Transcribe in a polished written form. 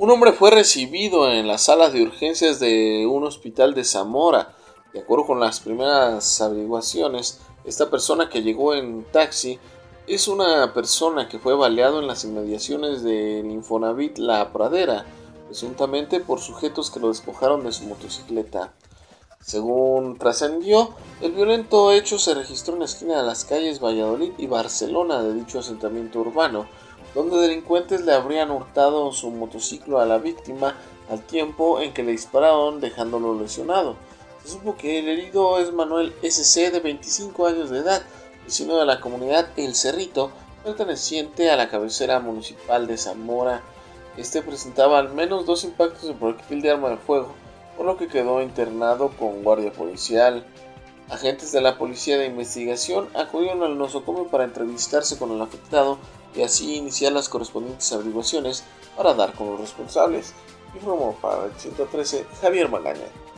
Un hombre fue recibido en las salas de urgencias de un hospital de Zamora. De acuerdo con las primeras averiguaciones, esta persona que llegó en taxi es una persona que fue baleado en las inmediaciones del Infonavit La Pradera, presuntamente por sujetos que lo despojaron de su motocicleta. Según trascendió, el violento hecho se registró en la esquina de las calles Valladolid y Barcelona de dicho asentamiento urbano, donde delincuentes le habrían hurtado su motociclo a la víctima al tiempo en que le dispararon dejándolo lesionado. Se supo que el herido es Manuel S.C. de 25 años de edad, vecino de la comunidad El Cerrito, perteneciente a la cabecera municipal de Zamora. Este presentaba al menos 2 impactos de proyectil de arma de fuego, por lo que quedó internado con guardia policial. Agentes de la Policía de Investigación acudieron al nosocomio para entrevistarse con el afectado y así iniciar las correspondientes averiguaciones para dar con los responsables. Informó para el 113 Javier Malaña.